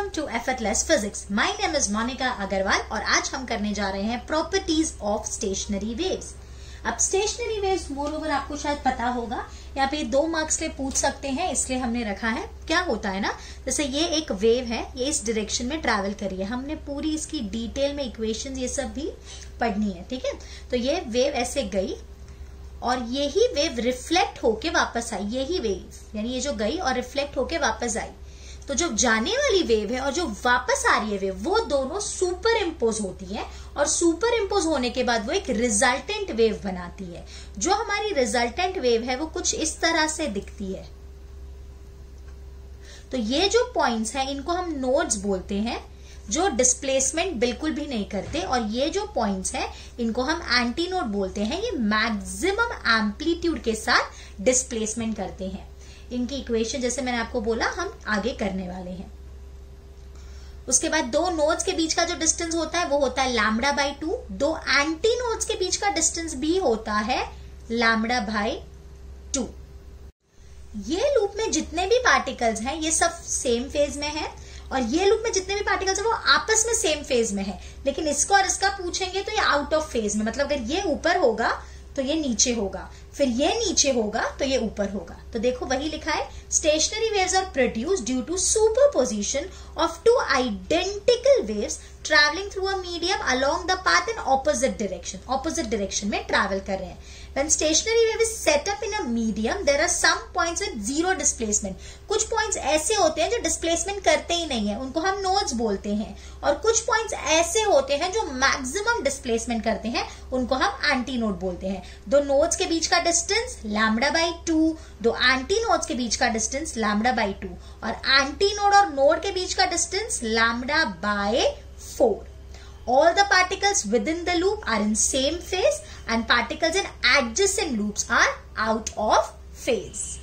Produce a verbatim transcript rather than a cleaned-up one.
to Effortless Physics. My name is Monica Agarwal और आज हम करने जा रहे हैं Properties of Stationary Waves. अब स्टेशनरी वेव्स मोर ओवर आपको शायद पता होगा, यहाँ पे दो मार्क्स ले पूछ सकते हैं, इसलिए हमने रखा है. क्या होता है ना, जैसे ये एक वेव है, ये इस डायरेक्शन में ट्रैवल करी है, हमने पूरी इसकी डिटेल में इक्वेशंस ये सब भी पढ़नी है. ठीक है, तो ये वेव ऐसे गई और यही वेव रिफ्लेक्ट होके वापस आई. यही वेव यानी ये जो गई और रिफ्लेक्ट होके वापस आई, तो जो जाने वाली वेव है और जो वापस आ रही है वेव, वो दोनों सुपर इम्पोज होती है और सुपर इम्पोज होने के बाद वो एक रिजल्टेंट वेव बनाती है. जो हमारी रिजल्टेंट वेव है वो कुछ इस तरह से दिखती है. तो ये जो पॉइंट्स हैं इनको हम नोड्स बोलते हैं, जो डिस्प्लेसमेंट बिल्कुल भी नहीं करते, और ये जो पॉइंट्स हैं इनको हम एंटी नोड बोलते हैं. ये मैक्सिमम एम्पलीट्यूड के साथ डिस्प्लेसमेंट करते हैं. इनकी इक्वेशन जैसे मैंने आपको बोला हम आगे करने वाले हैं. उसके बाद दो नोड्स के बीच का जो डिस्टेंस होता है वो होता है लैम्बडा बाई टू. दो एंटी नोड्स के बीच का डिस्टेंस भी होता है लैम्बडा बाई टू. ये लूप में जितने भी पार्टिकल्स हैं ये सब सेम फेज में है, और ये लूप में जितने भी पार्टिकल्स हैं वो आपस में सेम फेज में है. लेकिन इसको और इसका पूछेंगे तो ये आउट ऑफ फेज में, मतलब अगर ये ऊपर होगा तो ये नीचे होगा, फिर ये नीचे होगा तो ये ऊपर होगा. तो देखो वही लिखा है, stationary waves are produced due to superposition of two identical waves travelling through a medium along the path in opposite direction. Opposite direction में ट्रैवल कर रहे हैं. When stationary wave is set up in a medium, there are some points with zero displacement. कुछ points ऐसे होते हैं जो displacement करते ही नहीं है, उनको हम नोड्स बोलते हैं. और कुछ पॉइंट्स ऐसे होते हैं जो मैक्सिमम डिस्प्लेसमेंट करते हैं, उनको हम एंटी नोड बोलते हैं. दो नोड्स के बीच का डिस्टेंस लैम्बडा बाई टू, दो एंटी नोड्स के बीच का डिस्टेंस लैम्बडा बाई टू, और एंटी नोड और नोड के बीच का distance lambda by four. All the particles within the loop are in same phase and particles in adjacent loops are out of phase.